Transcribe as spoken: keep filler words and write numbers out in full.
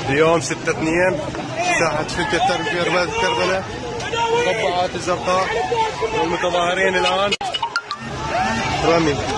اليوم ستة اثنين ساحة شركة تربية رماد كربلاء، القبعات الزرقاء والمتظاهرين الآن رمي.